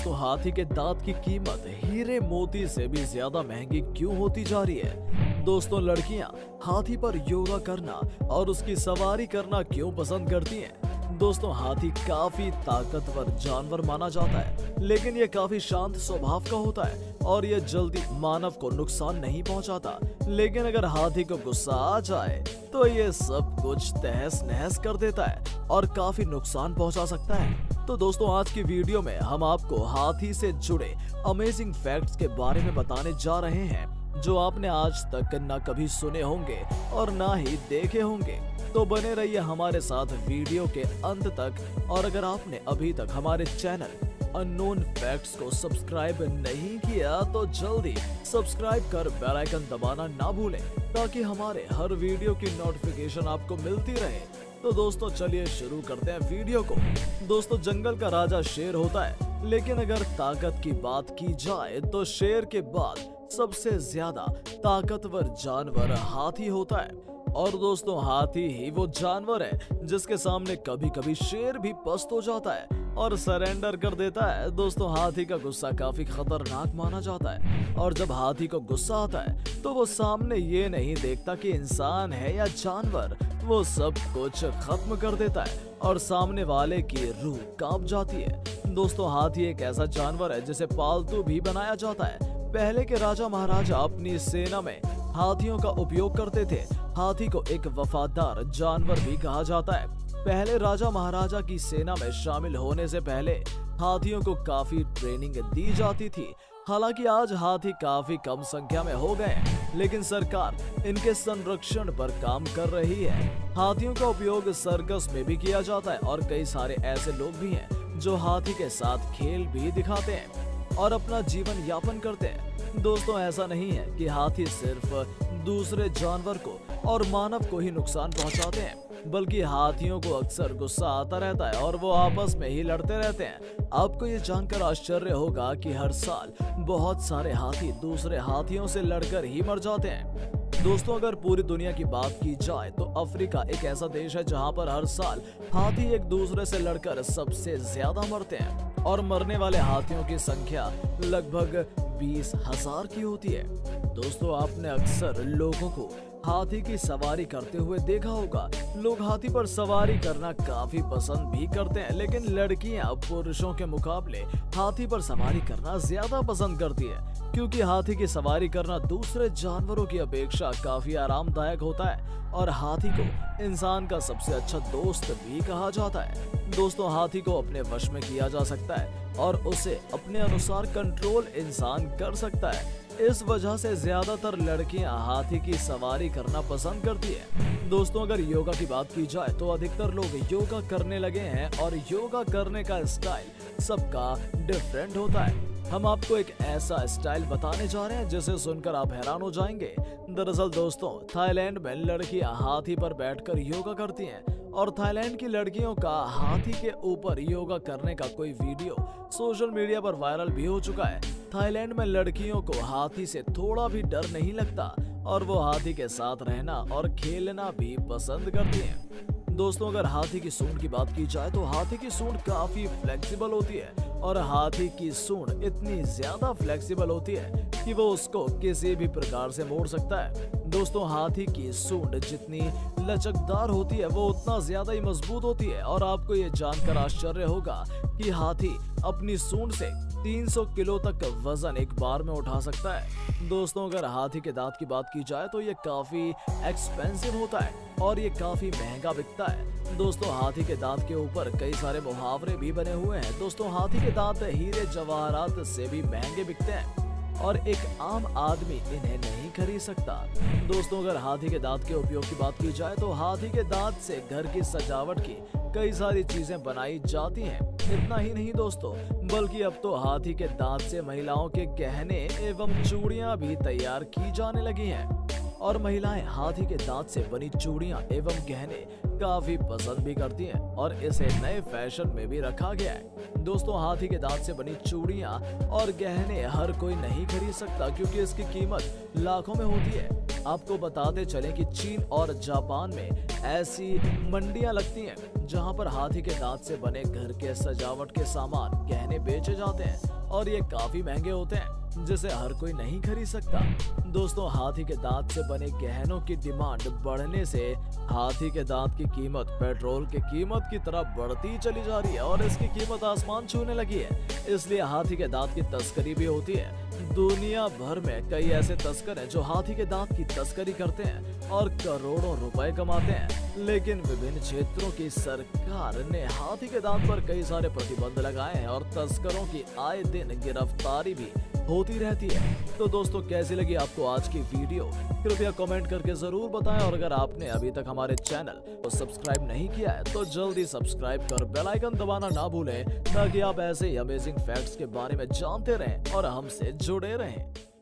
दोस्तों हाथी के दांत की कीमत हीरे मोती से भी ज्यादा महंगी क्यों होती जा रही है? दोस्तों लड़कियां हाथी पर योगा करना और उसकी सवारी करना क्यों पसंद करती हैं? दोस्तों हाथी काफी ताकतवर जानवर माना जाता है, लेकिन ये काफी शांत स्वभाव का होता है और ये जल्दी मानव को नुकसान नहीं पहुंचाता। लेकिन अगर हाथी को गुस्सा आ जाए तो ये सब कुछ तहस नहस कर देता है और काफी नुकसान पहुंचा सकता है। तो दोस्तों आज की वीडियो में हम आपको हाथी से जुड़े अमेजिंग फैक्ट्स के बारे में बताने जा रहे हैं, जो आपने आज तक न कभी सुने होंगे और ना ही देखे होंगे। तो बने रहिए हमारे साथ वीडियो के अंत तक। और अगर आपने अभी तक हमारे चैनल अननोन फैक्ट्स को सब्सक्राइब नहीं किया तो जल्दी सब्सक्राइब कर बेल आइकन दबाना ना भूलें, ताकि हमारे हर वीडियो की नोटिफिकेशन आपको मिलती रहे। तो दोस्तों चलिए शुरू करते हैं वीडियो को। दोस्तों जंगल का राजा शेर होता है, लेकिन अगर ताकत की बात की जाए तो शेर के बाद सबसे ज्यादा ताकतवर जानवर हाथी होता है। और दोस्तों हाथी ही वो जानवर है जिसके सामने कभी कभी शेर भी पस्त हो जाता है और सरेंडर कर देता है। दोस्तों हाथी का गुस्सा काफी खतरनाक माना जाता है, और जब हाथी को गुस्सा आता है तो वो सामने ये नहीं देखता कि इंसान है या जानवर, वो सब कुछ खत्म कर देता है और सामने वाले की रूह कांप जाती है। दोस्तों हाथी एक ऐसा जानवर है जिसे पालतू भी बनाया जाता है। पहले के राजा महाराजा अपनी सेना में हाथियों का उपयोग करते थे। हाथी को एक वफादार जानवर भी कहा जाता है। पहले राजा महाराजा की सेना में शामिल होने से पहले हाथियों को काफी ट्रेनिंग दी जाती थी। हालांकि आज हाथी काफी कम संख्या में हो गए हैं, लेकिन सरकार इनके संरक्षण पर काम कर रही है। हाथियों का उपयोग सर्कस में भी किया जाता है और कई सारे ऐसे लोग भी हैं जो हाथी के साथ खेल भी दिखाते हैं और अपना जीवन यापन करते हैं। दोस्तों ऐसा नहीं है कि हाथी सिर्फ दूसरे जानवर को और मानव को ही नुकसान पहुंचाते हैं, बल्कि हाथियों को अक्सर गुस्सा आता रहता है और वो आपस में ही लड़ते रहते हैं। आपको ये जानकर आश्चर्य होगा कि हर साल बहुत सारे हाथी दूसरे हाथियों से लड़कर ही मर जाते हैं। दोस्तों अगर पूरी दुनिया की बात की जाए तो अफ्रीका एक ऐसा देश है जहां पर हर साल हाथी एक दूसरे से लड़कर सबसे ज्यादा मरते हैं, और मरने वाले हाथियों की संख्या लगभग 20,000 की होती है। दोस्तों आपने अक्सर लोगों को हाथी की सवारी करते हुए देखा होगा। लोग हाथी पर सवारी करना काफी पसंद भी करते हैं, लेकिन लड़कियां पुरुषों के मुकाबले हाथी पर सवारी करना ज्यादा पसंद करती है, क्योंकि हाथी की सवारी करना दूसरे जानवरों की अपेक्षा काफी आरामदायक होता है और हाथी को इंसान का सबसे अच्छा दोस्त भी कहा जाता है। दोस्तों हाथी को अपने वश में किया जा सकता है और उसे अपने अनुसार कंट्रोल इंसान कर सकता है। इस वजह से ज्यादातर लड़कियां हाथी की सवारी करना पसंद करती है। दोस्तों अगर योगा की बात की जाए तो अधिकतर लोग योगा करने लगे हैं, और योगा करने का स्टाइल सबका डिफरेंट होता है। हम आपको एक ऐसा स्टाइल बताने जा रहे हैं जिसे सुनकर आप हैरान हो जाएंगे। दरअसल दोस्तों थाईलैंड में लड़कियां हाथी पर बैठकर योगा करती हैं, और थाईलैंड की लड़कियों का हाथी के ऊपर योगा करने का कोई वीडियो सोशल मीडिया पर वायरल भी हो चुका है। थाईलैंड में लड़कियों को हाथी से थोड़ा भी डर नहीं लगता और वो हाथी के साथ रहना और खेलना भी पसंद करती हैं। दोस्तों अगर हाथी की सूंड की बात की जाए तो हाथी की सूंड काफी फ्लेक्सिबल होती है, और हाथी की सूंड इतनी ज्यादा फ्लेक्सिबल होती है कि वो उसको किसी भी प्रकार से मोड़ सकता है। दोस्तों हाथी की सूंड जितनी लचकदार होती है वो उतना ज्यादा ही मजबूत होती है, और आपको ये जानकर आश्चर्य होगा कि हाथी अपनी सूंड से 300 किलो तक वजन एक बार में उठा सकता है। दोस्तों अगर हाथी के दांत की बात की जाए तो ये काफी एक्सपेंसिव होता है और ये काफी महंगा बिकता है। दोस्तों हाथी के दांत के ऊपर कई सारे मुहावरे भी बने हुए हैं। दोस्तों हाथी के दांत हीरे जवाहरात से भी महंगे बिकते हैं और एक आम आदमी इन्हें नहीं खरीद सकता। दोस्तों अगर हाथी के दांत के उपयोग की बात की जाए तो हाथी के दांत से घर की सजावट की कई सारी चीजें बनाई जाती हैं। इतना ही नहीं दोस्तों, बल्कि अब तो हाथी के दांत से महिलाओं के गहने एवं चूड़ियां भी तैयार की जाने लगी हैं, और महिलाएं हाथी के दांत से बनी चूड़ियां एवं गहने काफी पसंद भी करती हैं और इसे नए फैशन में भी रखा गया है। दोस्तों हाथी के दांत से बनी चूड़ियां और गहने हर कोई नहीं खरीद सकता, क्योंकि इसकी कीमत लाखों में होती है। आपको बताते चलें कि चीन और जापान में ऐसी मंडियां लगती हैं जहां पर हाथी के दांत से बने घर के सजावट के सामान गहने बेचे जाते हैं। और ये काफी महंगे होते हैं जिसे हर कोई नहीं खरीद सकता। दोस्तों, हाथी के दांत से बने गहनों की डिमांड बढ़ने से हाथी के दांत की कीमत पेट्रोल की कीमत की तरह बढ़ती चली जा रही है और इसकी कीमत आसमान छूने लगी है। इसलिए हाथी के दांत की तस्करी भी होती है। दुनिया भर में कई ऐसे तस्कर हैं जो हाथी के दांत की तस्करी करते हैं और करोड़ों रुपए कमाते हैं। लेकिन विभिन्न क्षेत्रों की सरकार ने हाथी के दांत पर कई सारे प्रतिबंध लगाए हैं और तस्करों की आए दिन गिरफ्तारी भी होती रहती है। तो दोस्तों, कैसी लगी आपको आज की वीडियो? कृपया कमेंट करके जरूर बताएं और अगर आपने अभी तक हमारे चैनल को सब्सक्राइब नहीं किया है तो जल्दी सब्सक्राइब कर बेल आइकन दबाना ना भूलें ताकि आप ऐसे ही अमेजिंग फैक्ट्स के बारे में जानते रहें और हमसे जुड़े रहें।